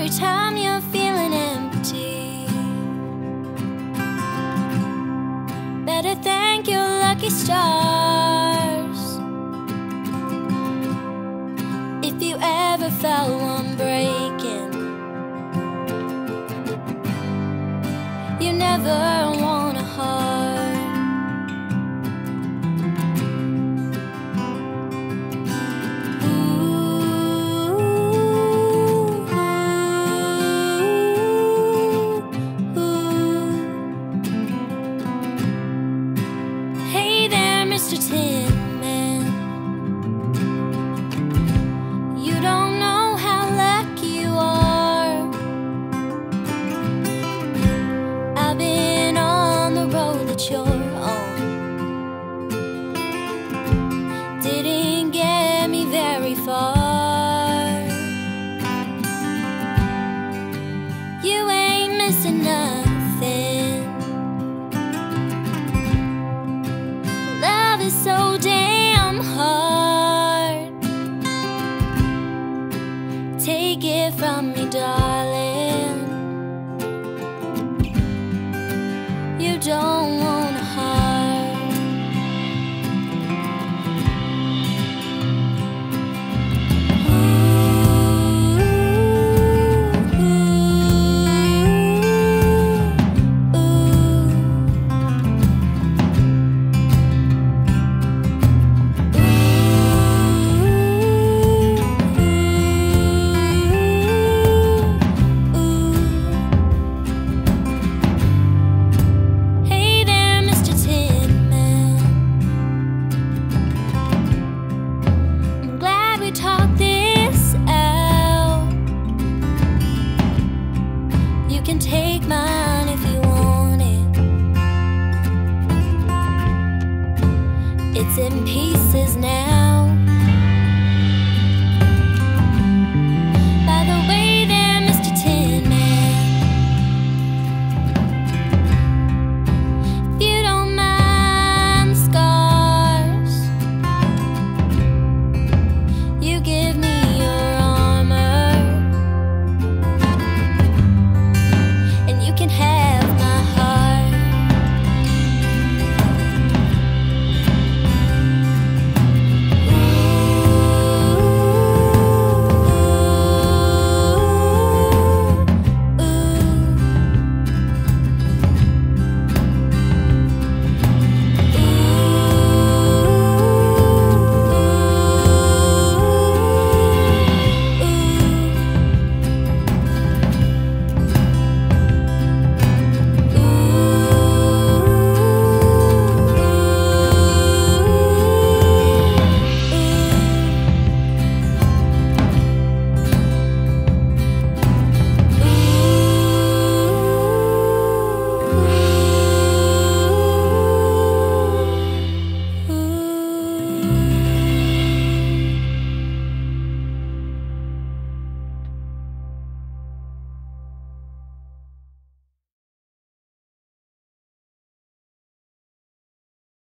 every time you're feeling empty. Better thank your lucky stars. If you ever felt one breaking, you never want a heart. Mr. Tin Man, you don't know how lucky you are. I've been on the road that you're on. Didn't get me very far. You ain't missing nothing. So damn hard. Take it from me, darling.